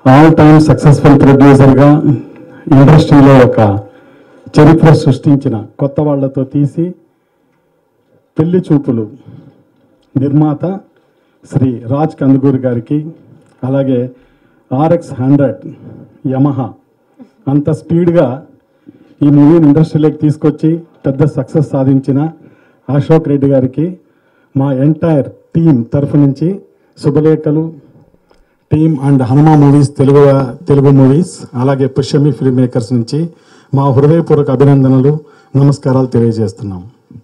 All time successful ప్రొడ్యూసర్గా ఇండస్ట్రీలో ఒక చరిత్ర సృష్టించిన కొత్త వాళ్లతో తీసి పెళ్లి చూపులు నిర్మాత శ్రీ రాజ్ కందుకూరి గారికి, అలాగే RX100 యమహా అంత స్పీడ్గా ఈ మూవీని ఇండస్ట్రీలోకి తీసుకొచ్చి పెద్ద సక్సెస్ సాధించిన అశోక్ రెడ్డి గారికి మా ఎంటైర్ టీమ్ తరఫు నుంచి శుభలేఖలు. Team and Hanuma movies Telugu movies, అలాగే పుష్యమి ఫిల్మ్ మేకర్స్ నుంచి మా హృదయపూర్వక అభినందనలు, నమస్కారాలు తెలియజేస్తున్నాం.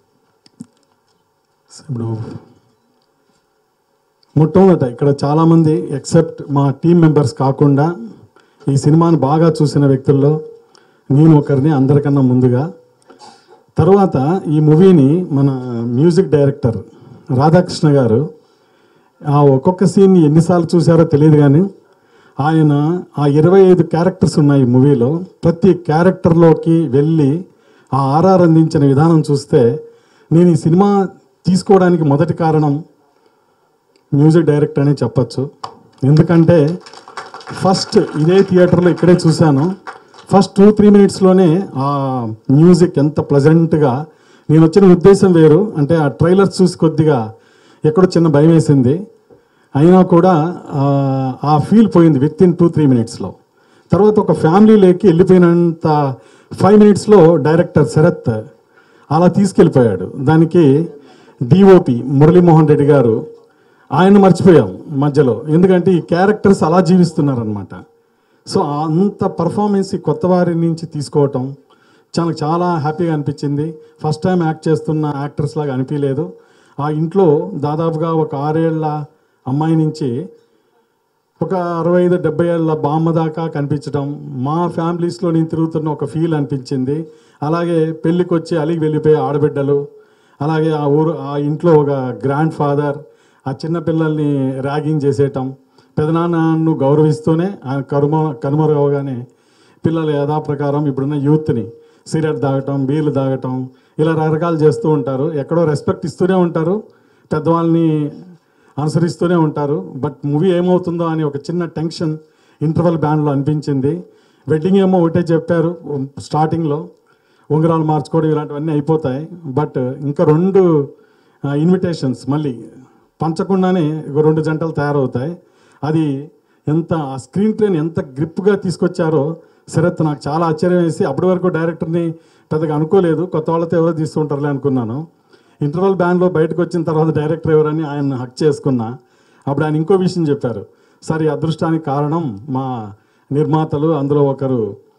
ఇప్పుడు మొట్టమొదట ఇక్కడ చాలామంది ఎక్సెప్ట్ మా టీం మెంబర్స్ కాకుండా ఈ సినిమాను బాగా చూసిన వ్యక్తుల్లో నేను ఒకరిని అందరికన్నా ముందుగా. తర్వాత ఈ మూవీని మన మ్యూజిక్ డైరెక్టర్ రాధాకృష్ణ గారు ఆ ఒక్కొక్క సీన్ని ఎన్నిసార్లు చూశారో తెలియదు, కానీ ఆయన ఆ 25 క్యారెక్టర్స్ ఉన్నాయి మూవీలో. ప్రతి క్యారెక్టర్లోకి వెళ్ళి ఆ ఆర్ఆర్ అందించిన విధానం చూస్తే నేను ఈ సినిమా తీసుకోవడానికి మొదటి కారణం మ్యూజిక్ డైరెక్టర్ అనే చెప్పచ్చు. ఎందుకంటే ఫస్ట్ ఇదే థియేటర్లో ఇక్కడే చూశాను. ఫస్ట్ 2-3 మినిట్స్లోనే ఆ మ్యూజిక్ ఎంత ప్లజెంట్గా, నేను వచ్చిన ఉద్దేశం వేరు, అంటే ఆ ట్రైలర్స్ చూసి కొద్దిగా ఎక్కడో చిన్న భయం వేసింది, అయినా కూడా ఆ ఫీల్ పోయింది విత్-ఇన్ 2-3 మినిట్స్లో. తర్వాత ఒక ఫ్యామిలీలోకి వెళ్ళిపోయినంత 5 మినిట్స్లో డైరెక్టర్ శరత్ అలా తీసుకెళ్ళిపోయాడు. దానికి డిఓపి మురళీమోహన్ రెడ్డి గారు, ఆయన మర్చిపోయాం మధ్యలో, ఎందుకంటే ఈ క్యారెక్టర్స్ అలా జీవిస్తున్నారనమాట. సో అంత పర్ఫార్మెన్స్ ఈ కొత్త వారి నుంచి తీసుకోవటం చాలా హ్యాపీగా అనిపించింది. ఫస్ట్ టైం యాక్ట్ చేస్తున్న యాక్టర్స్ లాగా అనిపించలేదు. ఆ ఇంట్లో దాదాపుగా ఒక 6 ఏళ్ల అమ్మాయి నుంచి ఒక 65-70 ఏళ్ళ బామ్మ దాకా కనిపించడం, మా ఫ్యామిలీస్లో నేను తిరుగుతున్న ఒక ఫీల్ అనిపించింది. అలాగే పెళ్ళికి వచ్చి అలిగి వెళ్ళిపోయే ఆడబిడ్డలు, అలాగే ఆ ఇంట్లో ఒక గ్రాండ్ ఫాదర్ ఆ చిన్నపిల్లల్ని ర్యాగింగ్ చేసేయటం, పెదనాన్నను గౌరవిస్తూనే ఆయన కనుమరుగవగానే పిల్లలు యథాప్రకారం ఇప్పుడున్న యూత్ని సిగరెట్ తాగటం, బీర్లు తాగటం, ఇలా రకరకాలు చేస్తూ ఉంటారు. ఎక్కడో రెస్పెక్ట్ ఇస్తూనే ఉంటారు, పెద్దవాళ్ళని అనుసరిస్తూనే ఉంటారు. బట్ మూవీ ఏమవుతుందో అని ఒక చిన్న టెన్షన్ ఇంటర్వల్ బ్యాండ్లో అనిపించింది. వెడ్డింగ్ ఏమో ఒకటే చెప్పారు స్టార్టింగ్లో, ఉంగరాలు మార్చుకోవడం ఇలాంటివన్నీ అయిపోతాయి. బట్ ఇంకా 2 ఇన్విటేషన్స్ మళ్ళీ పంచకుండానే 2 జంటలు తయారవుతాయి. అది ఎంత ఆ స్క్రీన్ ప్లేని ఎంత గ్రిప్గా తీసుకొచ్చారో శరత్ నాకు చాలా ఆశ్చర్యం వేసి, అప్పటి వరకు డైరెక్టర్ని పెద్దగా అనుకోలేదు, కొత్త వాళ్ళతో ఎవరో తీస్తుంటారులే అనుకున్నాను. ఇంటర్వల్ బ్యాండ్లో బయటకు వచ్చిన తర్వాత డైరెక్టర్ ఎవరని ఆయన హక్ చేసుకున్నా. అప్పుడు ఆయన ఇంకో విషయం చెప్పారు, సార్ ఈ అదృష్టానికి కారణం మా నిర్మాతలు, అందులో ఒకరు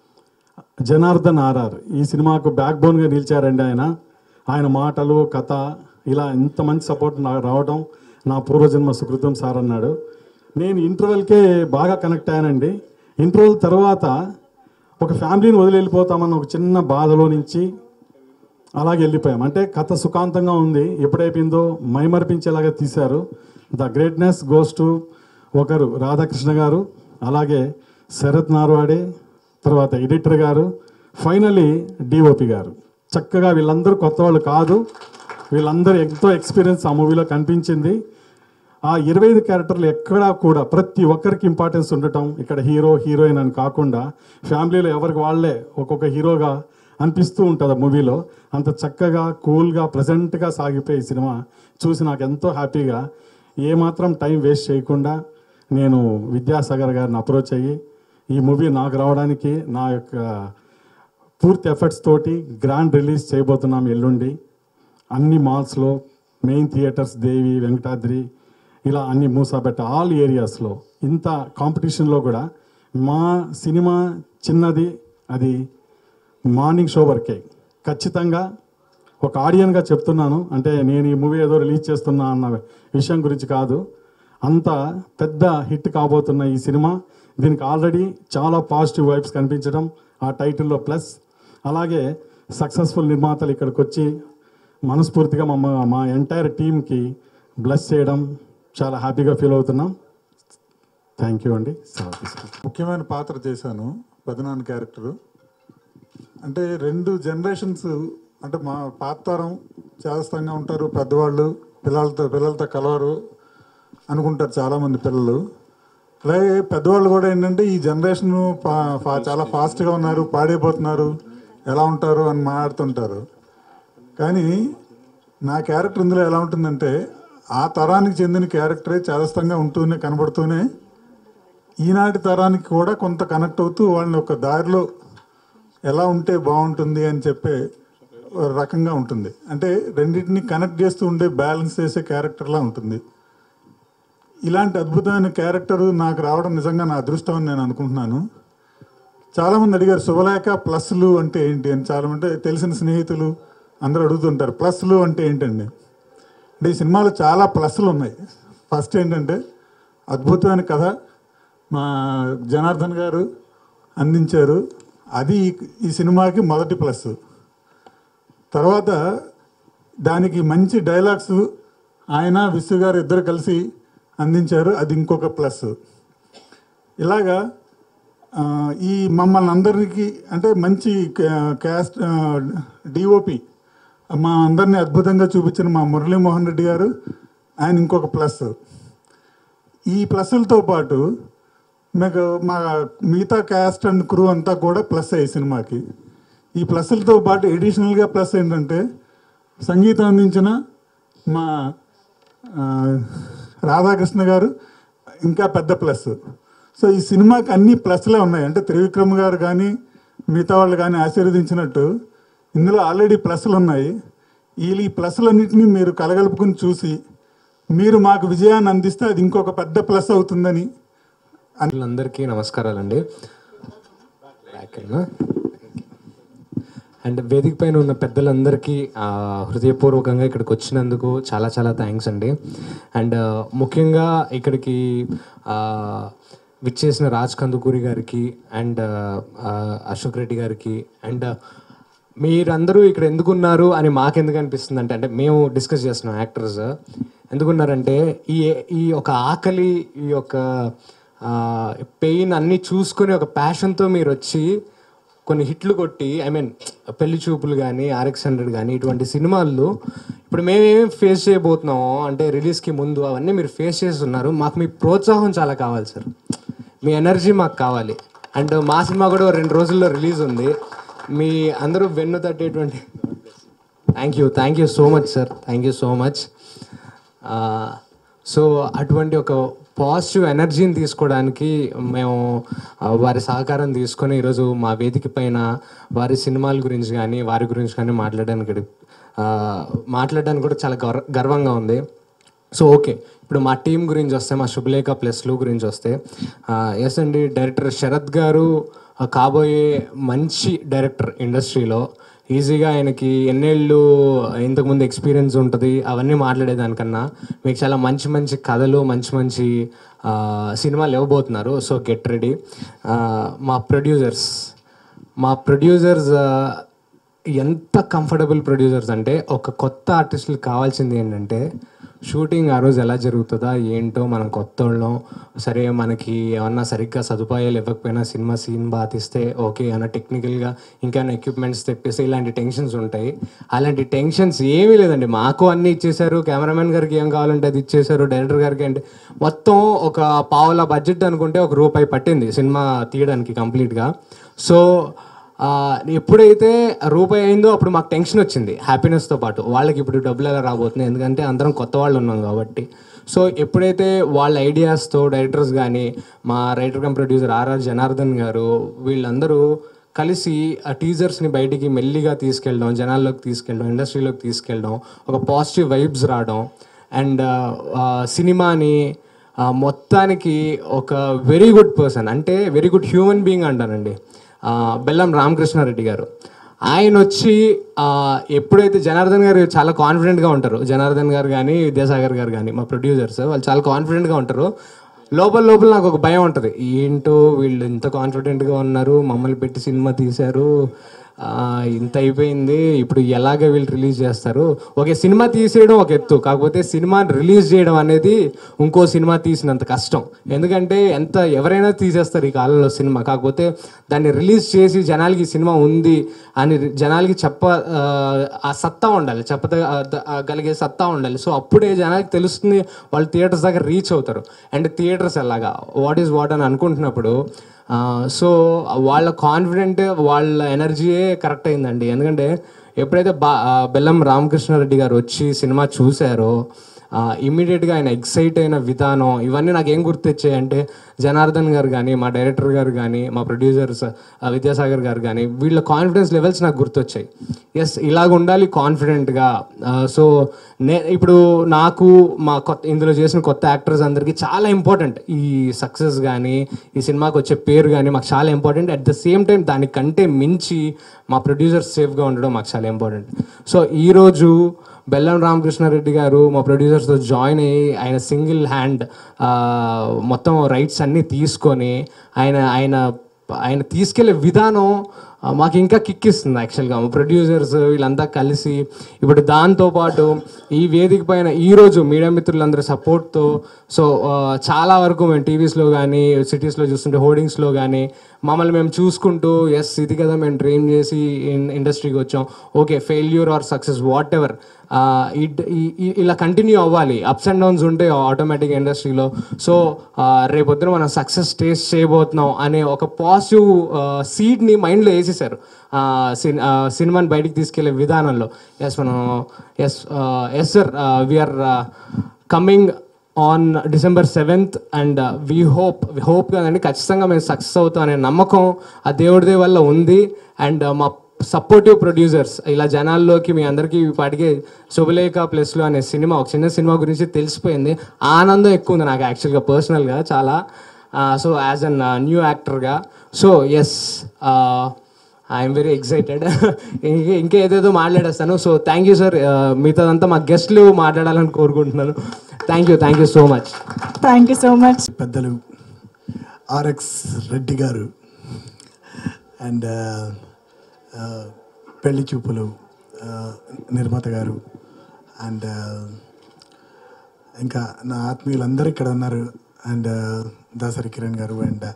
జనార్దన్ ఆర్ఆర్, ఈ సినిమాకు బ్యాక్ బోన్గా నిలిచారండి. ఆయన మాటలు, కథ, ఇలా ఇంత మంచి సపోర్ట్ నాకు రావడం నా పూర్వజన్మ సుకృతం సార్ అన్నాడు. నేను ఇంటర్వెల్కే బాగా కనెక్ట్ అయ్యానండి. ఇంటర్వెల్ తర్వాత ఒక ఫ్యామిలీని వదిలి వెళ్ళిపోతామన్న ఒక చిన్న బాధలో నుంచి అలాగే వెళ్ళిపోయాం. అంటే కథ సుఖాంతంగా ఉంది, ఎప్పుడైపోయిందో మైమర్పించేలాగా తీశారు. ద గ్రేట్నెస్ గోస్ టు ఒకరు రాధాకృష్ణ గారు, అలాగే శరత్ నార్వాడే, తర్వాత ఎడిటర్ గారు, ఫైనలీ డిఓపి గారు. చక్కగా వీళ్ళందరూ కొత్త వాళ్ళు కాదు, వీళ్ళందరూ ఎంతో ఎక్స్పీరియన్స్ ఆ మూవీలో కనిపించింది. ఆ 25 క్యారెక్టర్లు ఎక్కడా కూడా ప్రతి ఒక్కరికి ఇంపార్టెన్స్ ఉండటం, ఇక్కడ హీరో హీరోయిన్ అని కాకుండా ఫ్యామిలీలో ఎవరికి వాళ్ళే ఒక్కొక్క హీరోగా అనిపిస్తూ ఉంటుంది ఆ మూవీలో. అంత చక్కగా కూల్గా ప్లెజెంట్గా సాగిపోయి ఈ సినిమా చూసి నాకు ఎంతో హ్యాపీగా, ఏమాత్రం టైం వేస్ట్ చేయకుండా నేను విద్యాసాగర్ గారిని అప్రోచ్ అయ్యి ఈ మూవీ నాకు రావడానికి నా యొక్క పూర్తి ఎఫర్ట్స్ తోటి గ్రాండ్ రిలీజ్ చేయబోతున్నాం ఎల్లుండి. అన్ని మాల్స్లో, మెయిన్ థియేటర్స్, దేవి, వెంకటాద్రి, ఇలా అన్ని మూసాబెట్ట ఆల్ ఏరియాస్లో. ఇంత కాంపిటీషన్లో కూడా మా సినిమా చిన్నది, అది మార్నింగ్ షో వరకే. ఖచ్చితంగా ఒక ఆడియన్గా చెప్తున్నాను, అంటే నేను ఈ మూవీ ఏదో రిలీజ్ చేస్తున్నా అన్న విషయం గురించి కాదు. అంత పెద్ద హిట్ కాబోతున్న ఈ సినిమా, దీనికి ఆల్రెడీ చాలా పాజిటివ్ వైబ్స్ కనిపించడం ఆ టైటిల్లో ప్లస్, అలాగే సక్సెస్ఫుల్ నిర్మాతలు ఇక్కడికి వచ్చి మనస్ఫూర్తిగా మా ఎంటైర్ టీమ్కి బ్లెస్ చేయడం చాలా హ్యాపీగా ఫీల్ అవుతున్నాం. థ్యాంక్ యూ అండి. ముఖ్యమైన పాత్ర చేశాను, పెదనాన్న క్యారెక్టరు. అంటే 2 జనరేషన్స్, అంటే మా పాతరం చేదస్తంగా ఉంటారు, పెద్దవాళ్ళు పిల్లలతో కలవరు అనుకుంటారు చాలామంది పిల్లలు. అలాగే పెద్దవాళ్ళు కూడా ఏంటంటే ఈ జనరేషన్ చాలా ఫాస్ట్గా ఉన్నారు, పాడైపోతున్నారు, ఎలా ఉంటారు అని మాట్లాడుతుంటారు. కానీ నా క్యారెక్టర్ ఇందులో ఎలా ఉంటుందంటే ఆ తరానికి చెందిన క్యారెక్టరే చేదస్తంగా ఉంటూనే కనబడుతూనే ఈనాటి తరానికి కూడా కొంత కనెక్ట్ అవుతూ వాళ్ళని ఒక దారిలో ఎలా ఉంటే బాగుంటుంది అని చెప్పే రకంగా ఉంటుంది. అంటే రెండింటిని కనెక్ట్ చేస్తూ ఉండే బ్యాలెన్స్ చేసే క్యారెక్టర్లా ఉంటుంది. ఇలాంటి అద్భుతమైన క్యారెక్టర్ నాకు రావడం నిజంగా నా అదృష్టం అని నేను అనుకుంటున్నాను. చాలామంది అడిగారు శుభలేఖ ప్లస్లు అంటే ఏంటి అని. చాలామంది తెలిసిన స్నేహితులు అందరూ అడుగుతుంటారు ప్లస్లు అంటే ఏంటండి అంటే. ఈ సినిమాలో చాలా ప్లస్లు ఉన్నాయి. ఫస్ట్ ఏంటంటే అద్భుతమైన కథ మా జనార్దన్ గారు అందించారు, అది ఈ సినిమాకి మొదటి ప్లస్. తర్వాత దానికి మంచి డైలాగ్స్ ఆయన విశ్వ గారు ఇద్దరు కలిసి అందించారు, అది ఇంకొక ప్లస్. ఇలాగా ఈ మమ్మల్ని అందరికీ అంటే మంచి క్యాస్ట్ డిఓపి మా అందరినీ అద్భుతంగా చూపించిన మా మురళీమోహన్ రెడ్డి గారు, ఆయన ఇంకొక ప్లస్. ఈ ప్లస్లతో పాటు మీకు మా మిగతా క్యాస్ట్ అండ్ క్రూ అంతా కూడా ప్లస్ అయ్యి సినిమాకి. ఈ ప్లస్లతో పాటు ఎడిషనల్గా ప్లస్ ఏంటంటే సంగీతం అందించిన మా రాధాకృష్ణ గారు ఇంకా పెద్ద ప్లస్. సో ఈ సినిమాకి అన్ని ప్లస్లే ఉన్నాయి. అంటే త్రివిక్రమ్ గారు కానీ మిగతా వాళ్ళు కానీ ఆశీర్వదించినట్టు ఇందులో ఆల్రెడీ ప్లస్లు ఉన్నాయి. ఈ ప్లస్లన్నింటినీ మీరు కలగలుపుకుని చూసి మీరు మాకు విజయాన్ని అందిస్తే అది ఇంకొక పెద్ద ప్లస్ అవుతుందని. అందరికీ నమస్కారాలండి. అండ్ వేదిక పైన ఉన్న పెద్దలందరికీ హృదయపూర్వకంగా ఇక్కడికి వచ్చినందుకు చాలా చాలా థ్యాంక్స్ అండి. అండ్ ముఖ్యంగా ఇక్కడికి విచ్చేసిన రాజ్ కందుకూరి గారికి అండ్ అశోక్ రెడ్డి గారికి అండ్ మీరందరూ ఇక్కడ ఎందుకున్నారు అని మాకెందుకు అనిపిస్తుంది అంటే మేము డిస్కస్ చేస్తున్నాం యాక్టర్స్ ఎందుకున్నారంటే ఈ ఒక ఆకలి, ఈ యొక్క పెయిన్ అన్నీ చూసుకొని ఒక ప్యాషన్తో మీరు వచ్చి కొన్ని హిట్లు కొట్టి, ఐ మీన్ పెళ్లి చూపులు కానీ RX100 కానీ ఇటువంటి సినిమాల్లో ఇప్పుడు మేమేమి ఫేస్ చేయబోతున్నామో అంటే రిలీజ్కి ముందు అవన్నీ మీరు ఫేస్ చేస్తున్నారు. మాకు మీ ప్రోత్సాహం చాలా కావాలి సార్, మీ ఎనర్జీ మాకు కావాలి. అండ్ మా సినిమా కూడా 2 రోజుల్లో రిలీజ్ ఉంది. మీ అందరూ వెన్ను తట్టేటువంటి thank you so much sir, thank you so much. So అటువంటి ఒక పాజిటివ్ ఎనర్జీని తీసుకోవడానికి మేము వారి సహకారం తీసుకొని ఈరోజు మా వేదిక పైన వారి సినిమాల గురించి కానీ వారి గురించి కానీ మాట్లాడడానికి కూడా చాలా గర్వంగా ఉంది. సో ఓకే, ఇప్పుడు మా టీం గురించి వస్తే, మా శుభలేఖ ప్లస్లు గురించి వస్తే, ఎస్ అండి, డైరెక్టర్ శరత్ గారు కాబోయే మంచి డైరెక్టర్ ఇండస్ట్రీలో. ఈజీగా ఆయనకి ఎన్నేళ్ళు ఇంతకుముందు ఎక్స్పీరియన్స్ ఉంటుంది, అవన్నీ మాట్లాడేదానికన్నా మీకు చాలా మంచి మంచి కథలు, మంచి మంచి సినిమాలు ఇవ్వబోతున్నారు. So get ready. మా ప్రొడ్యూసర్స్ ఎంత కంఫర్టబుల్ ప్రొడ్యూసర్స్ అంటే, ఒక కొత్త ఆర్టిస్టులకు కావాల్సింది ఏంటంటే షూటింగ్ ఆ రోజు ఎలా జరుగుతుందా ఏంటో, మనం కొత్త వాళ్ళం, సరే మనకి ఏమన్నా సరిగ్గా సదుపాయాలు ఇవ్వకపోయినా సినిమా సీన్ బాగా తీస్తే ఓకే, ఏమన్నా టెక్నికల్గా ఇంకేమైనా ఎక్విప్మెంట్స్ తెప్పిస్తే ఇలాంటి టెన్షన్స్ ఉంటాయి. అలాంటి టెన్షన్స్ ఏమీ లేదండి. మాకు అన్నీ ఇచ్చేశారు, కెమెరామెన్ గారికి ఏం కావాలంటే అది ఇచ్చేశారు, డైరెక్టర్ గారికి అంటే మొత్తం ఒక పావుల బడ్జెట్ అనుకుంటే ₹1 పట్టింది సినిమా తీయడానికి కంప్లీట్గా. సో ఎప్పుడైతే ₹1 అయిందో అప్పుడు మాకు టెన్షన్ వచ్చింది హ్యాపీనెస్తో పాటు. వాళ్ళకి ఇప్పుడు డబ్బులు ఎలా రాబోతున్నాయి, ఎందుకంటే అందరం కొత్త వాళ్ళు ఉన్నాం కాబట్టి. సో ఎప్పుడైతే వాళ్ళ ఐడియాస్తో డైరెక్టర్స్ కానీ, మా writer come producer RR Janardhan garu, వీళ్ళందరూ కలిసి ఆ టీజర్స్ని బయటికి మెల్లిగా తీసుకెళ్ళడం, జనాల్లోకి తీసుకెళ్ళడం, ఇండస్ట్రీలోకి తీసుకెళ్ళడం, ఒక పాజిటివ్ వైబ్స్ రావడం, అండ్ సినిమాని మొత్తానికి ఒక వెరీ గుడ్ పర్సన్, అంటే వెరీ గుడ్ హ్యూమన్ బీయింగ్ అంటానండి, బెల్లం రామకృష్ణారెడ్డి గారు. ఆయన వచ్చి ఎప్పుడైతే జనార్దన్ గారు చాలా కాన్ఫిడెంట్గా ఉంటారు, జనార్దన్ గారు కానీ విద్యాసాగర్ గారు కానీ మా ప్రొడ్యూసర్స్ వాళ్ళు చాలా కాన్ఫిడెంట్గా ఉంటారు. లోపల నాకు ఒక భయం ఉంటుంది, ఏంటో వీళ్ళు ఇంత కాన్ఫిడెంట్గా ఉన్నారు, మమ్మల్ని పెట్టి సినిమా తీశారు, ఇంత అయిపోయింది, ఇప్పుడు ఎలాగ వీళ్ళు రిలీజ్ చేస్తారు. ఓకే, సినిమా తీసేయడం ఒక ఎత్తు, కాకపోతే సినిమాని రిలీజ్ చేయడం అనేది ఇంకో సినిమా తీసినంత కష్టం. ఎందుకంటే ఎవరైనా తీసేస్తారు ఈ కాలంలో సినిమా, కాకపోతే దాన్ని రిలీజ్ చేసి జనాలకి ఈ సినిమా ఉంది అని జనాలకి ఆ సత్తా ఉండాలి, చెప్పగలిగే సత్తా ఉండాలి. సో అప్పుడే జనాలకి తెలుస్తుంది, వాళ్ళు థియేటర్స్ దగ్గర రీచ్ అవుతారు. అండ్ థియేటర్స్ ఎలాగా వాట్ ఈజ్ వాట్ అని అనుకుంటున్నప్పుడు సో వాళ్ళ కాన్ఫిడెంట్, వాళ్ళ ఎనర్జీయే కరెక్ట్ అయిందండి. ఎందుకంటే ఎప్పుడైతే బెల్లం రామకృష్ణారెడ్డి గారు వచ్చి సినిమా చూశారో ఇమ్మీడియట్గా ఆయన ఎక్సైట్ అయిన విధానం, ఇవన్నీ నాకు ఏం గుర్తొచ్చాయంటే జనార్దన్ గారు కానీ, మా డైరెక్టర్ గారు కానీ, మా ప్రొడ్యూసర్స్ విద్యాసాగర్ గారు కానీ, వీళ్ళ కాన్ఫిడెన్స్ లెవెల్స్ నాకు గుర్తొచ్చాయి. ఎస్, ఇలాగ ఉండాలి కాన్ఫిడెంట్గా. సో ఇప్పుడు నాకు ఇందులో చేసిన కొత్త యాక్టర్స్ అందరికీ చాలా ఇంపార్టెంట్. ఈ సక్సెస్ కానీ, ఈ సినిమాకి వచ్చే పేరు కానీ మాకు చాలా important. At the same time దానికంటే మించి మా ప్రొడ్యూసర్స్ సేఫ్గా ఉండడం మాకు చాలా ఇంపార్టెంట్. సో ఈరోజు బెల్లం రామకృష్ణారెడ్డి గారు మా ప్రొడ్యూసర్స్తో జాయిన్ అయ్యి ఆయన సింగిల్ హ్యాండ్ మొత్తం రైట్స్ అన్నీ తీసుకొని ఆయన తీసుకెళ్లే విధానం మాకు ఇంకా కిక్కిస్తుంది. యాక్చువల్గా మా ప్రొడ్యూసర్స్ వీళ్ళంతా కలిసి ఇప్పుడు దాంతోపాటు ఈ వేదిక పైన ఈరోజు మీడియా మిత్రులందరూ సపోర్ట్తో సో చాలా వరకు మేము టీవీస్లో కానీ, సిటీస్లో చూస్తుంటే హోర్డింగ్స్లో కానీ మమ్మల్ని మేము చూసుకుంటూ, ఎస్ ఇది కదా మేము ట్రైన్ చేసి ఇండస్ట్రీకి వచ్చాం, okay failure or success whatever ఇలా కంటిన్యూ అవ్వాలి. అప్స్ అండ్ డౌన్స్ ఉంటాయి ఆటోమేటిక్ ఇండస్ట్రీలో. సో రేపొద్దున మనం సక్సెస్ టేస్ట్ చేయబోతున్నాం అనే ఒక పాజిటివ్ సీడ్ని మైండ్లో వేసేసారు సినిమాని బయటికి తీసుకెళ్లే విధానంలో. Yes sir, we are coming on December 7th and we hope కదండి, ఖచ్చితంగా మేము సక్సెస్ అవుతాం అనే నమ్మకం ఆ దేవుడి వల్ల ఉంది. అండ్ మా సపోర్టివ్ ప్రొడ్యూసర్స్ ఇలా జనాల్లోకి మీ అందరికీ పాటికే శుభలేఖ ప్లస్లో అనే సినిమా, ఒక చిన్న సినిమా గురించి తెలిసిపోయింది. ఆనందం ఎక్కువ ఉంది నాకు యాక్చువల్గా పర్సనల్గా చాలా. సో యాజ్ అన్ న్యూ యాక్టర్గా so yes I'm very excited. ఇంకా ఏదేదో మాట్లాడేస్తాను. సో థ్యాంక్ యూ సార్, మిగతాదంతా మా గెస్ట్లు మాట్లాడాలని కోరుకుంటున్నాను. Thank you so much. Thank you so much. పెద్దలు ఆర్ఎక్స్ రెడ్డి గారు అండ్ పెళ్లి చూపులు నిర్మాత గారు అండ్ ఇంకా నా ఆత్మీయులందరూ ఇక్కడ ఉన్నారు. అండ్ దాసరి కిరణ్ గారు అండ్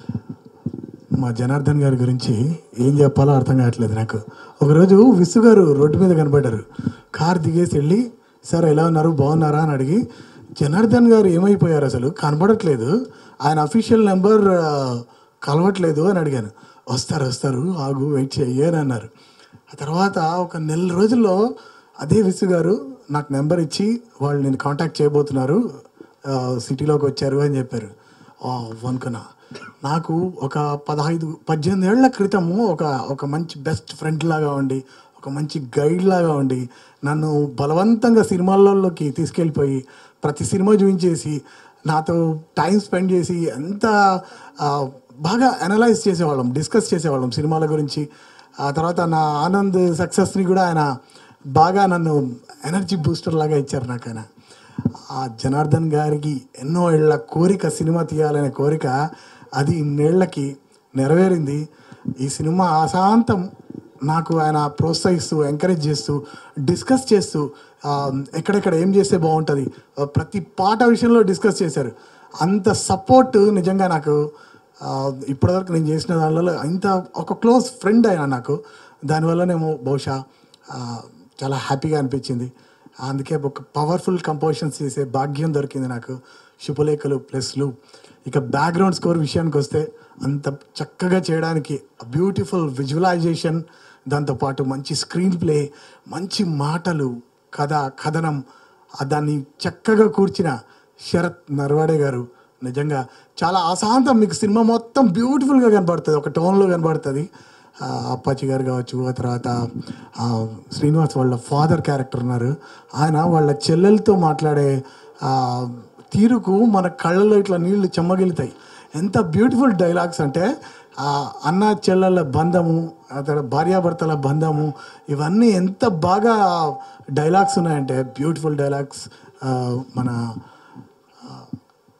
మా జనార్దన్ గారి గురించి ఏం చెప్పాలో అర్థం కావట్లేదు నాకు. ఒకరోజు విసు గారు రోడ్డు మీద కనపడ్డారు. కార్ దిగేసి వెళ్ళి సార్ ఎలా ఉన్నారు, బాగున్నారా అని అడిగి, జనార్దన్ గారు ఏమైపోయారు అసలు కనపడట్లేదు, ఆయన అఫీషియల్ నెంబర్ కలవట్లేదు అని అడిగాను. వస్తారు ఆగు వెయిట్ చెయ్యని అన్నారు. ఆ తర్వాత ఒక నెల రోజుల్లో అదే విసు గారు నాకు నెంబర్ ఇచ్చి వాళ్ళు నేను కాంటాక్ట్ చేయబోతున్నారు, సిటీలోకి వచ్చారు అని చెప్పారు. అనుకున్నా నాకు ఒక 18 ఏళ్ల క్రితము ఒక మంచి బెస్ట్ ఫ్రెండ్ లాగా ఉండి, ఒక మంచి గైడ్ లాగా ఉండి, నన్ను బలవంతంగా సినిమాలలోకి తీసుకెళ్ళిపోయి ప్రతి సినిమా చూపించేసి నాతో టైం స్పెండ్ చేసి ఎంత బాగా అనలైజ్ చేసేవాళ్ళం, డిస్కస్ చేసేవాళ్ళం సినిమాల గురించి. ఆ తర్వాత నా ఆనంద్ సక్సెస్ని కూడా ఆయన బాగా నన్ను ఎనర్జీ బూస్టర్ లాగా ఇచ్చారు నాకు ఆయన. ఆ జనార్దన్ గారికి ఎన్నో ఏళ్ల కోరిక సినిమా తీయాలనే కోరిక అది ఇన్నేళ్లకి నెరవేరింది. ఈ సినిమా ఆశాంతం నాకు ఆయన ప్రోత్సహిస్తూ, ఎంకరేజ్ చేస్తూ, డిస్కస్ చేస్తూ ఎక్కడెక్కడ ఏం చేస్తే బాగుంటుంది ప్రతి పాట విషయంలో డిస్కస్ చేశారు. అంత సపోర్ట్ నిజంగా నాకు ఇప్పటివరకు నేను చేసిన దానిలో ఇంత ఒక క్లోజ్ ఫ్రెండ్ అయినా నాకు. దానివల్లనేమో బహుశా చాలా హ్యాపీగా అనిపించింది. అందుకే ఒక పవర్ఫుల్ కంపోజిషన్స్ చేసే భాగ్యం దొరికింది నాకు. శుభలేఖలు ప్లస్లు. ఇక బ్యాక్గ్రౌండ్ స్కోర్ విషయానికి వస్తే అంత చక్కగా చేయడానికి బ్యూటిఫుల్ విజువలైజేషన్, దాంతోపాటు మంచి స్క్రీన్ ప్లే, మంచి మాటలు, కథనం, దాన్ని చక్కగా కూర్చిన శరత్ నర్వాడే గారు నిజంగా చాలా అశాంతం. మీకు సినిమా మొత్తం బ్యూటిఫుల్గా కనబడుతుంది, ఒక టోన్లో కనబడుతుంది. అప్పాచి గారు కావచ్చు, ఆ తర్వాత శ్రీనివాస్ వాళ్ళ ఫాదర్ క్యారెక్టర్ ఉన్నారు, ఆయన వాళ్ళ చెల్లెలతో మాట్లాడే తీరుకు మన కళ్ళలో ఇట్లా నీళ్లు చెమ్మగిలుతాయి. ఎంత బ్యూటిఫుల్ డైలాగ్స్ అంటే అన్న చెల్లెళ్ళ బంధము, ఆ తర్వాత భార్యాభర్తల బంధము, ఇవన్నీ ఎంత బాగా డైలాగ్స్ ఉన్నాయంటే బ్యూటిఫుల్ డైలాగ్స్. మన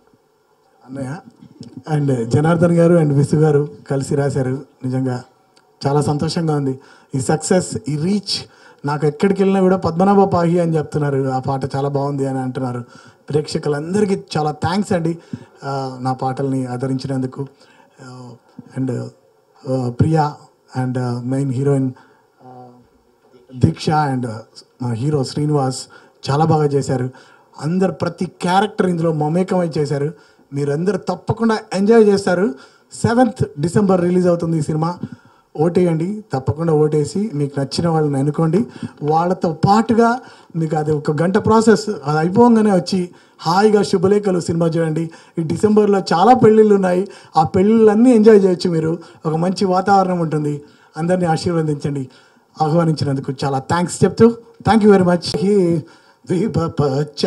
అన్నయ్య అండ్ జనార్దన్ గారు అండ్ విసు గారు కలిసి రాశారు. నిజంగా చాలా సంతోషంగా ఉంది. ఈ సక్సెస్, ఈ రీచ్, నాకు ఎక్కడికి వెళ్ళినా కూడా పద్మనాభ పాహి అని చెప్తున్నారు, ఆ పాట చాలా బాగుంది అని అంటున్నారు. ప్రేక్షకులందరికీ చాలా థ్యాంక్స్ అండి నా పాటల్ని ఆదరించినందుకు. And Priya and main heroine Deeksha and hero Srinivas చాలా బాగా చేశారు. అందరు ప్రతి క్యారెక్టర్ ఇందులో మమేకమై చేశారు. మీరందరూ తప్పకుండా ఎంజాయ్ చేస్తారు. 7th డిసెంబర్ రిలీజ్ అవుతుంది ఈ సినిమా. ఓటేయండి, తప్పకుండా ఓటేసి మీకు నచ్చిన వాళ్ళని అనుకోండి. వాళ్ళతో పాటుగా మీకు అది ఒక గంట ప్రాసెస్, అది అయిపోగానే వచ్చి హాయిగా శుభలేఖలు సినిమా చూడండి. ఈ డిసెంబర్లో చాలా పెళ్ళిళ్ళు ఉన్నాయి, ఆ పెళ్ళిళ్ళన్నీ ఎంజాయ్ చేయొచ్చు మీరు. ఒక మంచి వాతావరణం ఉంటుంది. అందరినీ ఆశీర్వదించండి. ఆహ్వానించినందుకు చాలా థ్యాంక్స్ చెప్తూ థ్యాంక్ యూ వెరీ మచ్. విభపచ్చ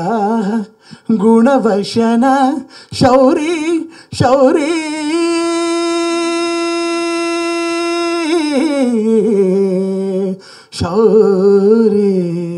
గుణవశన శౌరీ శౌరీ శౌరీ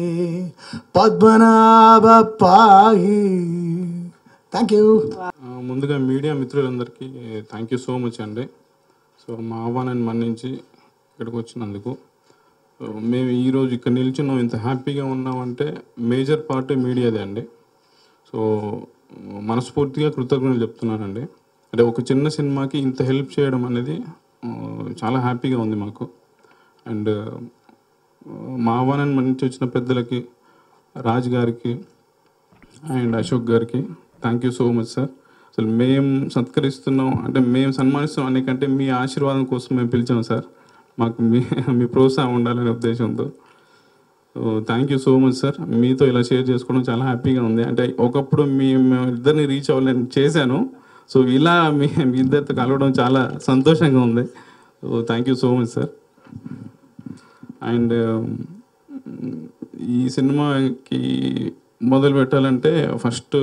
పద్మనాభ పాహి. Thank you. ముందుగా మీడియా మిత్రులందరికీ థ్యాంక్ యూ సో మచ్ అండి. సో మా ఆహ్వానాన్ని మన్నించి ఇక్కడికి వచ్చినందుకు. మేము ఈరోజు ఇక్కడ నిల్చున్నాం, ఇంత హ్యాపీగా ఉన్నామంటే మేజర్ పార్ట్ మీడియాదే అండి. సో మనస్ఫూర్తిగా కృతజ్ఞతలు చెప్తున్నానండి. అంటే ఒక చిన్న సినిమాకి ఇంత హెల్ప్ చేయడం అనేది చాలా హ్యాపీగా ఉంది మాకు. అండ్ మా ఆహ్వానాన్ని మన్నించి వచ్చిన పెద్దలకి, రాజ్ గారికి అండ్ అశోక్ గారికి thank you so much sir. అసలు మేము సత్కరిస్తున్నాం అంటే మేము సన్మానిస్తున్నాం అనేకంటే మీ ఆశీర్వాదం కోసం మేము పిలిచాం సార్. మాకు మీ ప్రోత్సాహం ఉండాలనే ఉద్దేశంతో. Thank you so much sir. మీతో ఇలా షేర్ చేసుకోవడం చాలా హ్యాపీగా ఉంది. అంటే ఒకప్పుడు మేము ఇద్దరిని రీచ్ అవ్వాలని చేశాను. సో ఇలా మీ ఇద్దరితో కలవడం చాలా సంతోషంగా ఉంది. So thank you so much sir. And ఈ సినిమాకి మొదలు పెట్టాలంటే ఫస్ట్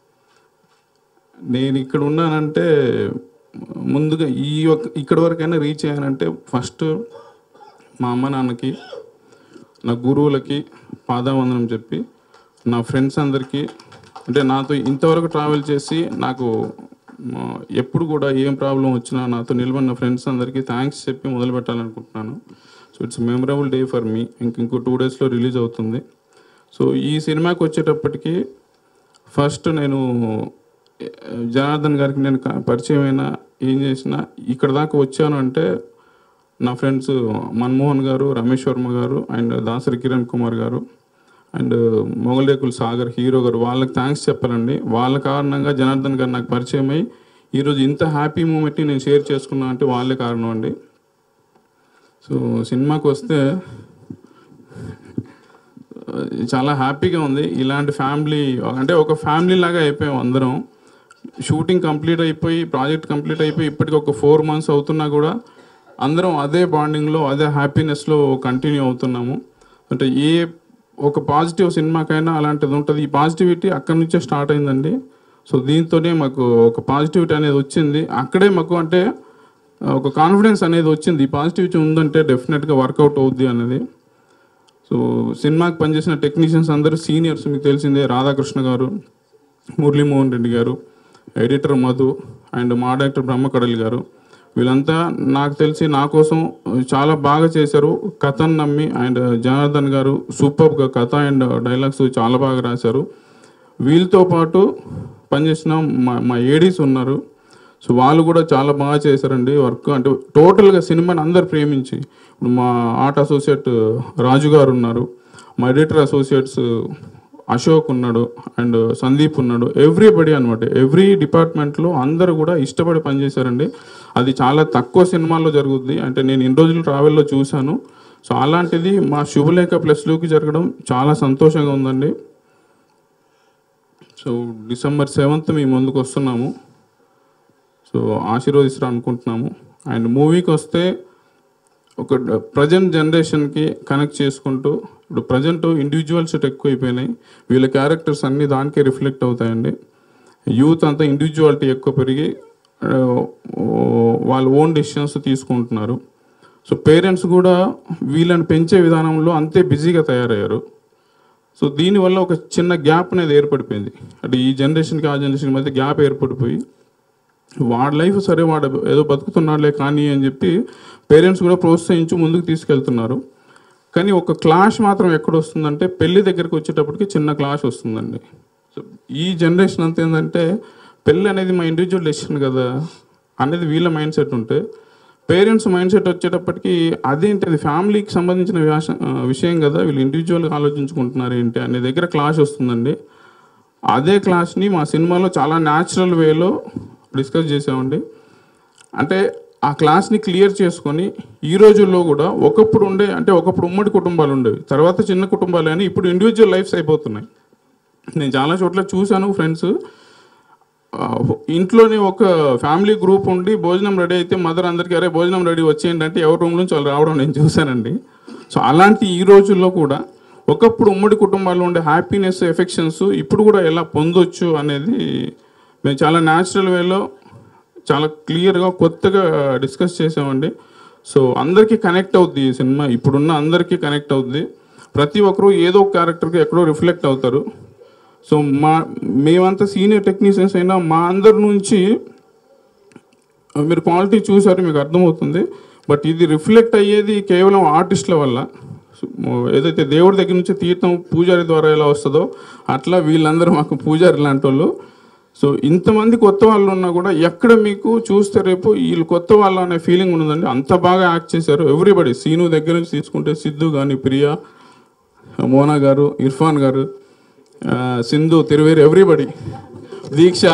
నేను ఇక్కడ ఉన్నానంటే ముందుగా ఇక్కడి వరకైనా రీచ్ అయ్యానంటే ఫస్ట్ మా అమ్మ నాన్నకి, నా గురువులకి పాదావందనం చెప్పి, నా ఫ్రెండ్స్ అందరికీ, అంటే నాతో ఇంతవరకు ట్రావెల్ చేసి నాకు ఎప్పుడు కూడా ఏం ప్రాబ్లం వచ్చినా నాతో నిలబడిన ఫ్రెండ్స్ అందరికీ థ్యాంక్స్ చెప్పి మొదలు పెట్టాలనుకుంటున్నాను. So it's memorable day for me. ఇంకో 2 డేస్లో రిలీజ్ అవుతుంది. సో ఈ సినిమాకి వచ్చేటప్పటికి ఫస్ట్ నేను జనార్దన్ గారికి నేను పరిచయం అయినా ఏం చేసినా ఇక్కడ దాకా వచ్చాను అంటే నా ఫ్రెండ్స్ మన్మోహన్ గారు, రమేష్ వర్మ గారు అండ్ దాసరి కిరణ్ కుమార్ గారు అండ్ మొగల్రేకుల సాగర్ హీరో గారు, వాళ్ళకి థ్యాంక్స్ చెప్పాలండి. వాళ్ళ కారణంగా జనార్దన్ గారు నాకు పరిచయం అయ్యి ఈరోజు ఇంత హ్యాపీ మూమెంట్ని నేను షేర్ చేసుకున్నా అంటే వాళ్ళే కారణం అండి. సో సినిమాకి వస్తే చాలా హ్యాపీగా ఉంది. ఇలాంటి ఫ్యామిలీ అంటే ఒక ఫ్యామిలీ లాగా అయిపోయాం అందరం. షూటింగ్ కంప్లీట్ అయిపోయి, ప్రాజెక్ట్ కంప్లీట్ అయిపోయి ఇప్పటికి ఒక 4 months అవుతున్నా కూడా అందరం అదే బాండింగ్లో, అదే హ్యాపీనెస్లో కంటిన్యూ అవుతున్నాము. అంటే ఒక పాజిటివ్ సినిమాకైనా అలాంటిది ఉంటుంది. ఈ పాజిటివిటీ అక్కడి నుంచే స్టార్ట్ అయిందండి. సో దీంతోనే మాకు ఒక పాజిటివిటీ అనేది వచ్చింది. అక్కడే మాకు అంటే ఒక కాన్ఫిడెన్స్ అనేది వచ్చింది. ఈ పాజిటివిటీ ఉందంటే డెఫినెట్గా వర్కౌట్ అవుద్ది అనేది. సో సినిమాకి పనిచేసిన టెక్నీషియన్స్ అందరూ సీనియర్స్, మీకు తెలిసిందే. రాధాకృష్ణ గారు, మురళీమోహన్ రెడ్డి గారు, ఎడిటర్ మధు అండ్ మా డైరెక్టర్ బ్రహ్మకడలి గారు, వీళ్ళంతా నాకు తెలిసి నా కోసం చాలా బాగా చేశారు. కథను నమ్మి అండ్ జనార్దన్ గారు సూపర్గా కథ అండ్ డైలాగ్స్ చాలా బాగా రాశారు. వీళ్ళతో పాటు పనిచేసిన మా ఏడీస్ ఉన్నారు. సో వాళ్ళు కూడా చాలా బాగా చేశారండి వర్క్. అంటే టోటల్గా సినిమాని అందరు ప్రేమించి, ఇప్పుడు మా ఆర్ట్ అసోసియేట్ రాజు గారు ఉన్నారు, మా ఎడిటర్ అసోసియేట్స్ అశోక్ ఉన్నాడు అండ్ సందీప్ ఉన్నాడు. ఎవ్రీబడి అనమాట, ఎవ్రీ డిపార్ట్మెంట్లో అందరూ కూడా ఇష్టపడి పనిచేశారండి. అది చాలా తక్కువ సినిమాల్లో జరుగుద్ది. అంటే నేను ఇన్ని రోజులు ట్రావెల్లో చూశాను. సో అలాంటిది మా శుభలేఖ ప్లస్లోకి జరగడం చాలా సంతోషంగా ఉందండి. సో December 7th మీ ముందుకు వస్తున్నాము. సో ఆశీర్వదిస్తాను అనుకుంటున్నాము. అండ్ మూవీకి వస్తే ఒక ప్రజెంట్ జనరేషన్కి కనెక్ట్ చేసుకుంటూ, ఇప్పుడు ప్రజెంట్ ఇండివిజువల్స్ ఎక్కువైపోయినాయి. వీళ్ళ క్యారెక్టర్స్ అన్నీ దానికే రిఫ్లెక్ట్ అవుతాయండి. యూత్ అంతా ఇండివిజువాలిటీ ఎక్కువ పెరిగి వాళ్ళ ఓన్ డెసిషన్స్ తీసుకుంటున్నారు. సో పేరెంట్స్ కూడా వీళ్ళని పెంచే విధానంలో అంతే బిజీగా తయారయ్యారు. సో దీనివల్ల ఒక చిన్న గ్యాప్ అనేది ఏర్పడిపోయింది. అంటే ఈ జనరేషన్కి ఆ జనరేషన్ మధ్య గ్యాప్ ఏర్పడిపోయి వాడి లైఫ్ సరే వాడు ఏదో బతుకుతున్నాడులే కానీ అని చెప్పి పేరెంట్స్ కూడా ప్రోత్సహించి ముందుకు తీసుకెళ్తున్నారు. కానీ ఒక క్లాష్ మాత్రం ఎక్కడ వస్తుందంటే పెళ్లి దగ్గరికి వచ్చేటప్పటికి చిన్న క్లాష్ వస్తుందండి. సో ఈ జనరేషన్ అంతా ఏంటంటే పెళ్ళి అనేది మా ఇండివిజువల్ డెసిషన్ కదా అనేది వీళ్ళ మైండ్ సెట్ ఉంటే, పేరెంట్స్ మైండ్ సెట్ వచ్చేటప్పటికి అదేంటి అది ఫ్యామిలీకి సంబంధించిన విషయం కదా, వీళ్ళు ఇండివిజువల్గా ఆలోచించుకుంటున్నారు ఏంటి అనే దగ్గర క్లాష్ వస్తుందండి. అదే క్లాష్ని మా సినిమాలో చాలా న్యాచురల్ వేలో డిస్కస్ చేసామండి. అంటే ఆ క్లాస్ని క్లియర్ చేసుకొని ఈ రోజుల్లో కూడా ఒకప్పుడు ఉమ్మడి కుటుంబాలు ఉండేవి, తర్వాత చిన్న కుటుంబాలు అని ఇప్పుడు ఇండివిజువల్ లైఫ్స్ అయిపోతున్నాయి. నేను చాలా చోట్ల చూశాను ఫ్రెండ్స్, ఇంట్లోనే ఒక ఫ్యామిలీ గ్రూప్ ఉండి భోజనం రెడీ అయితే మదర్ అందరికీ అరే భోజనం రెడీ వచ్చేయండి అంటే ఎవరి రూమ్ నుంచి వాళ్ళు రావడం నేను చూశానండి. సో అలాంటి ఈ రోజుల్లో కూడా ఒకప్పుడు ఉమ్మడి కుటుంబాల్లో ఉండే హ్యాపీనెస్ ఎఫెక్షన్స్ ఇప్పుడు కూడా ఎలా పొందొచ్చు అనేది మేము చాలా న్యాచురల్ వేలో చాలా క్లియర్గా కొత్తగా డిస్కస్ చేసామండి. సో అందరికీ కనెక్ట్ అవుద్ది ఈ సినిమా, ఇప్పుడున్న అందరికీ కనెక్ట్ అవుద్ది. ప్రతి ఒక్కరూ ఏదో ఒక క్యారెక్టర్కి ఎక్కడో రిఫ్లెక్ట్ అవుతారు. సో మేమంతా సీనియర్ టెక్నీషియన్స్ అయినా మా అందరి నుంచి మీరు క్వాలిటీ చూసారు, మీకు అర్థమవుతుంది. బట్ ఇది రిఫ్లెక్ట్ అయ్యేది కేవలం ఆర్టిస్టుల వల్ల. ఏదైతే దేవుడి దగ్గర నుంచి తీర్థం పూజారి ద్వారా ఎలా వస్తుందో అట్లా వీళ్ళందరూ మాకు పూజారి లాంటి వాళ్ళు. సో ఇంతమంది కొత్త వాళ్ళు ఉన్నా కూడా ఎక్కడ మీకు చూస్తే రేపు వీళ్ళు కొత్త వాళ్ళు అనే ఫీలింగ్ ఉందండి. అంత బాగా యాక్ట్ చేశారు ఎవ్రీబడి. సీను దగ్గర నుంచి తీసుకుంటే సిద్ధు కానీ, ప్రియా, మోనా గారు, ఇర్ఫాన్ గారు, సింధు, తిరువేరు, ఎవ్రీబడి, దీక్ష.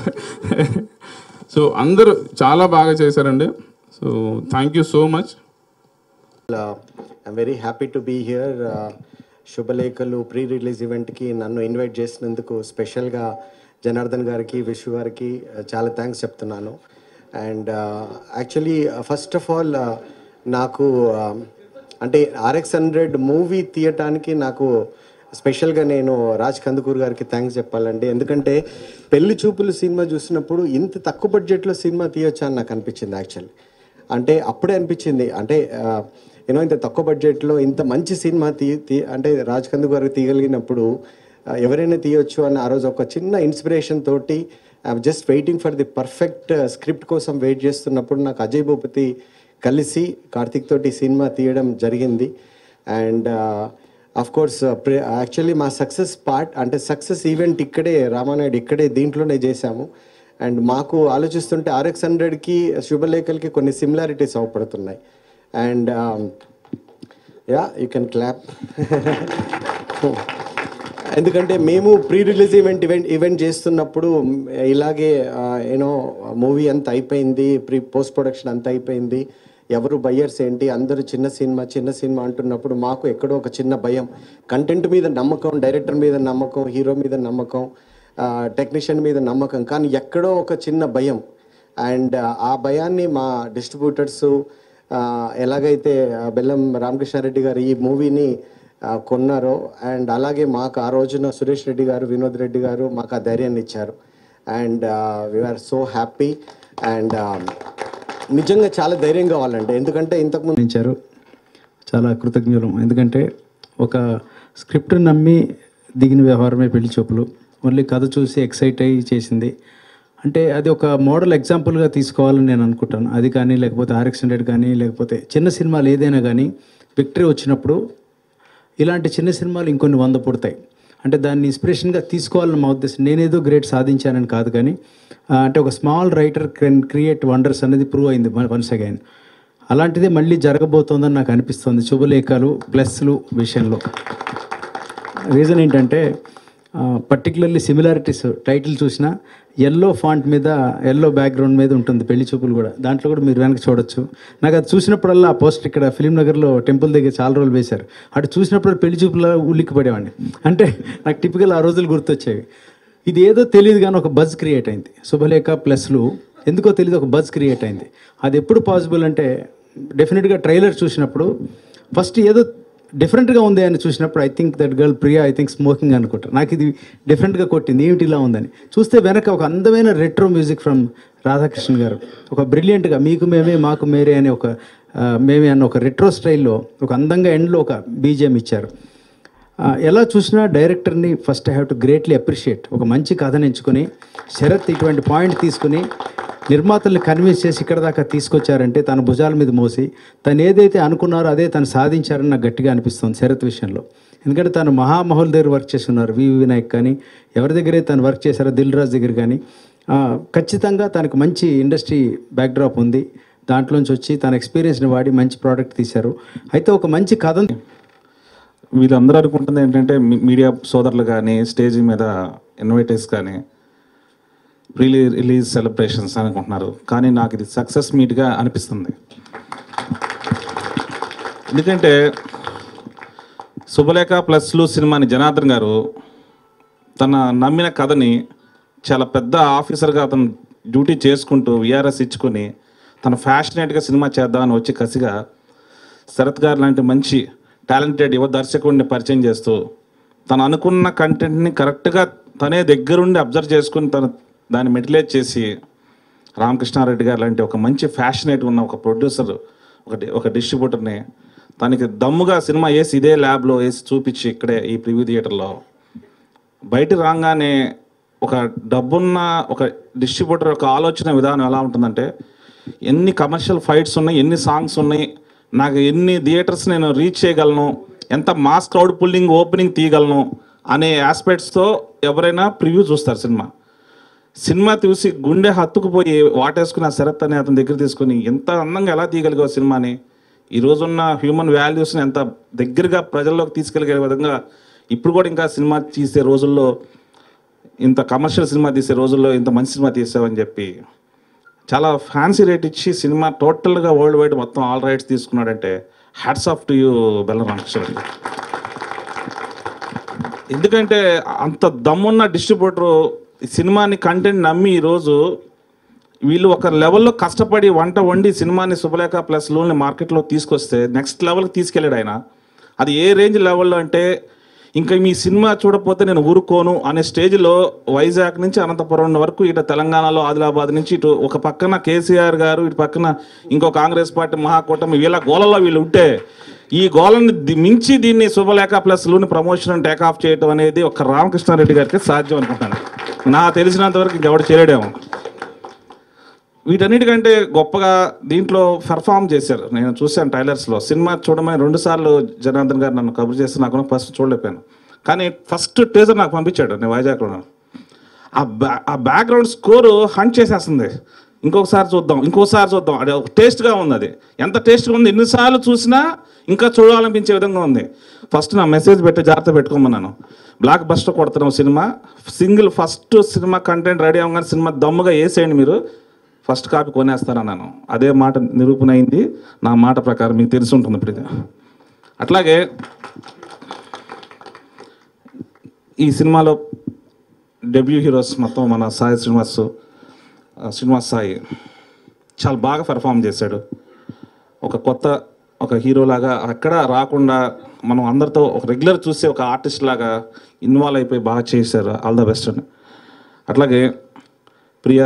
సో అందరూ చాలా బాగా చేశారండి. So thank you so much. I'm very happy to be here. Shubhalekhalu pre release ఈవెంట్కి నన్ను ఇన్వైట్ చేసినందుకు స్పెషల్గా జనార్దన్ గారికి, విశ్వ గారికి చాలా థ్యాంక్స్ చెప్తున్నాను. And actually first of all నాకు అంటే RX100 మూవీ తీయటానికి నాకు స్పెషల్గా నేను రాజ్ కందుకూర్ గారికి థ్యాంక్స్ చెప్పాలండి. ఎందుకంటే పెళ్లి చూపులు సినిమా చూసినప్పుడు ఇంత తక్కువ బడ్జెట్లో సినిమా తీయొచ్చా అని నాకు అనిపించింది యాక్చువల్లీ. అంటే అప్పుడే అనిపించింది, అంటే ఇంత తక్కువ బడ్జెట్లో ఇంత మంచి సినిమా అంటే రాజ్ కందుకూర్ గారికి తీయగలిగినప్పుడు ఎవరైనా తీయొచ్చు అని ఆ రోజు ఒక చిన్న ఇన్స్పిరేషన్ తోటి I'm just waiting for the perfect script కోసం వెయిట్ చేస్తున్నప్పుడు నాకు అజయ్ భూపతి కలిసి కార్తిక్ తోటి సినిమా తీయడం జరిగింది. అండ్ ఆఫ్ కోర్స్ యాక్చువల్లీ మా సక్సెస్ పార్ట్ అంటే సక్సెస్ ఈవెంట్ ఇక్కడే రామానాయుడు ఇక్కడే దీంట్లోనే చేశాము. అండ్ మాకు ఆలోచిస్తుంటే RX100కి శుభలేఖలకి కొన్ని సిమిలారిటీస్ అవపడుతున్నాయి. And yeah you can clap. ఎందుకంటే మేము ప్రీ రిలీజ్ ఈవెంట్ చేస్తున్నప్పుడు ఇలాగే మూవీ అంతా అయిపోయింది, పోస్ట్ ప్రొడక్షన్ అంతా అయిపోయింది, ఎవరు బయ్యర్స్ ఏంటి, అందరూ చిన్న సినిమా అంటున్నప్పుడు మాకు ఎక్కడో ఒక చిన్న భయం. కంటెంట్ మీద నమ్మకం, డైరెక్టర్ మీద నమ్మకం, హీరో మీద నమ్మకం, టెక్నీషియన్ మీద నమ్మకం, కానీ ఎక్కడో ఒక చిన్న భయం. అండ్ ఆ భయాన్ని మా డిస్ట్రిబ్యూటర్స్ ఎలాగైతే బెల్లం రామకృష్ణారెడ్డి గారు ఈ మూవీని కొన్నారో, అండ్ అలాగే మాకు ఆ రోజున సురేష్ రెడ్డి గారు, వినోద్ రెడ్డి గారు మాకు ఆ ధైర్యాన్ని ఇచ్చారు. And we are so happy. And నిజంగా చాలా ధైర్యం కావాలండి, ఎందుకంటే ఇంతకుముందు ఇచ్చారు. చాలా కృతజ్ఞులు. ఎందుకంటే ఒక స్క్రిప్ట్ నమ్మి దిగిన వ్యవహారమే పెళ్లి చూపులు. ఓన్లీ కథ చూసి ఎక్సైట్ అయ్యి చేసింది. అంటే అది ఒక మోడల్ ఎగ్జాంపుల్గా తీసుకోవాలని నేను అనుకుంటాను. అది కానీ లేకపోతే RX100 కానీ లేకపోతే చిన్న సినిమాలు ఏదైనా కానీ విక్టరీ వచ్చినప్పుడు ఇలాంటి చిన్న సినిమాలు ఇంకొన్ని 100 పుడతాయి. అంటే దాన్ని ఇన్స్పిరేషన్గా తీసుకోవాలని మా ఉద్దేశం. నేనేదో గ్రేట్ సాధించానని కాదు, కానీ అంటే ఒక small writer can create wonders అనేది ప్రూవ్ అయింది వన్స్ అగైన్. అలాంటిదే మళ్ళీ జరగబోతోందని నాకు అనిపిస్తుంది శుభలేఖలు ప్లస్లు విషయంలో. రీజన్ ఏంటంటే పర్టికులర్లీ సిమిలారిటీస్ టైటిల్ చూసినా ఎల్లో ఫాంట్ మీద ఎల్లో బ్యాక్గ్రౌండ్ మీద ఉంటుంది పెళ్లి చూపులు కూడా. దాంట్లో కూడా మీరు వెనక్కి చూడొచ్చు. నాకు అది చూసినప్పుడల్లా ఆ పోస్టర్ ఇక్కడ ఫిలిం నగర్లో టెంపుల్ దగ్గర చాలా రోజులు వేశారు. అటు చూసినప్పుడు పెళ్లి చూపుల ఉలిక్కి పడేవాడిని. అంటే నాకు టిపికల్ ఆ రోజులు గుర్తొచ్చేవి. ఇది ఏదో తెలియదు కానీ ఒక బజ్ క్రియేట్ అయింది. శుభలేఖ ప్లస్లు ఎందుకో తెలియదు ఒక బజ్ క్రియేట్ అయింది. అది ఎప్పుడు పాసిబుల్ అంటే డెఫినెట్గా ట్రైలర్ చూసినప్పుడు ఫస్ట్ ఏదో డిఫరెంట్గా ఉంది అని చూసినప్పుడు I think that girl Priya I think smoking అనుకుంటారు. నాకు ఇది డిఫరెంట్గా కొట్టింది, ఏమిటి ఇలా ఉందని. చూస్తే వెనక ఒక అందమైన రెట్రో మ్యూజిక్ ఫ్రమ్ రాధాకృష్ణ గారు ఒక బ్రిలియంట్గా మీకు మేమే మాకు మేరే అనే ఒక మేమే అన్న ఒక రెట్రో స్టైల్లో ఒక అందంగా ఎండ్లో ఒక బీజిఎం ఇచ్చారు. ఎలా చూసినా డైరెక్టర్ని first I have to greatly appreciate. ఒక మంచి కథను ఎంచుకొని శరత్ ఇటువంటి పాయింట్ తీసుకుని నిర్మాతల్ని కన్విన్స్ చేసి ఇక్కడ దాకా తీసుకొచ్చారంటే తన భుజాల మీద మోసి తను ఏదైతే అనుకున్నారో అదే తను సాధించారని నాకు గట్టిగా అనిపిస్తుంది శరత్ విషయంలో. ఎందుకంటే తను మహామహుల్ దగ్గర వర్క్ చేసి ఉన్నారు, వివి వినాయక్ కానీ ఎవరి దగ్గరే తను వర్క్ చేశారో, దిల్ రాజు దగ్గర కానీ. ఖచ్చితంగా తనకు మంచి ఇండస్ట్రీ బ్యాక్డ్రాప్ ఉంది, దాంట్లోంచి వచ్చి తన ఎక్స్పీరియన్స్ని వాడి మంచి ప్రోడక్ట్ తీశారు. అయితే ఒక మంచి కథ వీళ్ళందరూ అనుకుంటుంది ఏంటంటే మీడియా సోదరులు కానీ స్టేజ్ మీద ఇన్వైటర్స్ కానీ ప్రీ రిలీజ్ సెలబ్రేషన్స్ అనుకుంటున్నారు, కానీ నాకు ఇది సక్సెస్ మీట్గా అనిపిస్తుంది. ఎందుకంటే శుభలేఖ ప్లస్లు సినిమాని జనార్దన్ గారు తన నమ్మిన కథని చాలా పెద్ద ఆఫీసర్గా అతను డ్యూటీ చేసుకుంటూ విఆర్ఎస్ ఇచ్చుకొని తన ఫ్యాషనేట్గా సినిమా చేద్దామని వచ్చి కసిగా శరత్ గారు లాంటి మంచి టాలెంటెడ్ యువ దర్శకుడిని పరిచయం చేస్తూ తను అనుకున్న కంటెంట్ని కరెక్ట్గా తనే దగ్గరుండి అబ్జర్వ్ చేసుకుని తను దాన్ని మెటిలేట్ చేసి రామకృష్ణారెడ్డి గారు లాంటి ఒక మంచి ఫ్యాషనేట్ ఉన్న ఒక ప్రొడ్యూసర్ ఒక డిస్ట్రిబ్యూటర్ని తనకి దమ్ముగా సినిమా వేసి ఇదే ల్యాబ్లో వేసి చూపించి ఇక్కడే ఈ ప్రివ్యూ థియేటర్లో బయట రాగానే ఒక డబ్బున్న ఒక డిస్ట్రిబ్యూటర్ యొక్క ఆలోచన విధానం ఎలా ఉంటుందంటే ఎన్ని కమర్షియల్ ఫైట్స్ ఉన్నాయి, ఎన్ని సాంగ్స్ ఉన్నాయి, నాకు ఎన్ని థియేటర్స్ నేను రీచ్ చేయగలను, ఎంత మాస్ క్రౌడ్ పుల్లింగ్ ఓపెనింగ్ తీయగలను అనే ఆస్పెక్ట్స్తో ఎవరైనా ప్రివ్యూ చూస్తారు. సినిమా చూసి గుండె హత్తుకుపోయి వాటేసుకుని ఆ శరత్ అనే అతని దగ్గర తీసుకుని ఎంత అందంగా ఎలా తీయగలిగావు సినిమాని, ఈ రోజున్న హ్యూమన్ వాల్యూస్ని ఎంత దగ్గరగా ప్రజల్లోకి తీసుకెళ్ళగలిగే విధంగా ఇప్పుడు కూడా ఇంకా సినిమా తీసే రోజుల్లో, ఇంత కమర్షియల్ సినిమా తీసే రోజుల్లో ఇంత మంచి సినిమా తీసావని చెప్పి చాలా ఫ్యాన్సీ రేట్ ఇచ్చి సినిమా టోటల్గా వరల్డ్ వైడ్ మొత్తం ఆల్ రైట్స్ తీసుకున్నాడంటే hats off to you Bellam Ramakrishna. ఎందుకంటే అంత దమ్మున్న డిస్ట్రిబ్యూటరు సినిమాని కంటెంట్ నమ్మి ఈరోజు వీళ్ళు ఒక లెవెల్లో కష్టపడి వంట వండి సినిమాని శుభలేఖ ప్లస్ లోన్ని మార్కెట్లో తీసుకొస్తే నెక్స్ట్ లెవెల్కి తీసుకెళ్ళాడు ఆయన. అది ఏ రేంజ్ లెవెల్లో అంటే ఇంకా మీ సినిమా చూడకపోతే నేను ఊరుకోను అనే స్టేజ్లో వైజాగ్ నుంచి అనంతపురం వరకు ఇటు తెలంగాణలో ఆదిలాబాద్ నుంచి ఇటు ఒక పక్కన కేసీఆర్ గారు, ఇటు పక్కన ఇంకో కాంగ్రెస్ పార్టీ మహాకూటమి వీళ్ళ గోలలో వీళ్ళు ఉంటే ఈ గోలని మించి దీన్ని శుభలేఖ ప్లస్ లోని ప్రమోషన్ టేక్ ఆఫ్ చేయడం అనేది ఒక రామకృష్ణారెడ్డి గారికి సాధ్యం అనుకుంటాను. నా తెలిసినంతవరకు ఇంకెవడు చేయడేమో. వీటన్నిటికంటే గొప్పగా దీంట్లో పెర్ఫామ్ చేశారు. నేను చూశాను ట్రైలర్స్లో. సినిమా చూడమని 2 సార్లు జనార్దన్ గారు నన్ను కబుర్ చేస్తే నాకు ఫస్ట్ చూడలేకపోయాను, కానీ ఫస్ట్ టీజర్ నాకు పంపించాడు. నేను వైజాగ్లో ఆ బ్యాక్గ్రౌండ్ స్కోరు హంట్ చేసేస్తుంది. ఇంకొకసారి చూద్దాం అది ఒక టేస్ట్గా ఉంది. అది ఎంత టేస్ట్గా ఉంది, ఎన్నిసార్లు చూసినా ఇంకా చూడాలనిపించే విధంగా ఉంది. ఫస్ట్ నా మెసేజ్ పెట్టి జాగ్రత్త పెట్టుకోమన్నాను. బ్లాక్ బస్టర్ కొడుతున్నాం సినిమా, ఫస్ట్ సినిమా కంటెంట్ రెడీ అవ్వగానే సినిమా దమ్ముగా వేసేయండి, మీరు ఫస్ట్ కాపీ కొనేస్తారన్నాను. అదే మాట నిరూపణ అయింది. నా మాట ప్రకారం మీకు తెలిసి ఉంటుంది ఇప్పుడు ఇది. అట్లాగే ఈ సినిమాలో డెబ్యూ హీరోస్ మొత్తం మన శ్రీనివాస్ సాయి చాలా బాగా పెర్ఫామ్ చేశాడు. ఒక హీరోలాగా అక్కడ రాకుండా మనం అందరితో ఒక రెగ్యులర్ చూసే ఒక ఆర్టిస్ట్ లాగా ఇన్వాల్వ్ అయిపోయి బాగా చేశారు. ఆల్ ద బెస్ట్ అని. అట్లాగే ప్రియా,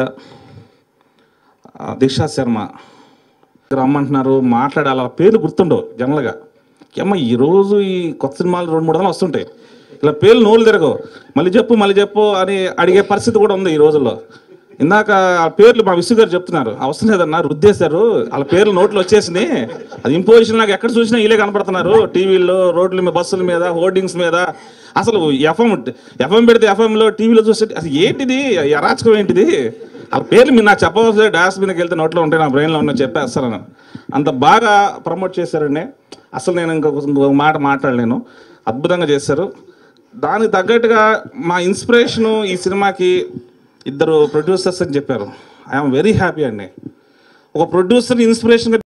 దీక్షా శర్మ రమ్మంటున్నారు, మాట్లాడాలి, పేర్లు గుర్తుండవు జనరల్గా. ఏమో ఈరోజు ఈ కొత్త సినిమాలు 2-3 వస్తుంటాయి, ఇలా పేర్లు నోళ్ళు తిరగవు. మళ్ళీ చెప్పు అని అడిగే పరిస్థితి కూడా ఉంది ఈ రోజుల్లో. ఇందాక ఆ పేర్లు మా విసు గారు చెప్తున్నారు, అవసరం లేదన్నా రుద్దేశారు, వాళ్ళ పేర్లు నోట్లు వచ్చేసినాయి, అది ఇంపోజిషన్ లాగా ఎక్కడ చూసినా వీళ్ళే కనపడుతున్నారు, టీవీల్లో, రోడ్ల మీద, బస్సుల మీద, హోర్డింగ్స్ మీద. అసలు ఎఫ్ఎం పెడితే ఎఫ్ఎంలో, టీవీలో చూస్తే అసలు ఏంటిది, అరాచకం ఏంటిది, ఆ పేర్లు మీరు నాకు చెప్పవలసి డాష్ మీదకి వెళ్తే నోట్లో ఉంటాయి, నా బ్రెయిన్లో ఉన్న చెప్పేస్తాను. అంత బాగా ప్రమోట్ చేశారండి. అసలు నేను ఇంకొక మాట మాట్లాడలేను, అద్భుతంగా చేశారు. దానికి తగ్గట్టుగా మా ఇన్స్పిరేషను ఈ సినిమాకి 2 ప్రొడ్యూసర్స్ అని చెప్పారు. ఐఎమ్ వెరీ హ్యాపీ అండి. ఒక ప్రొడ్యూసర్ ఇన్స్పిరేషన్గా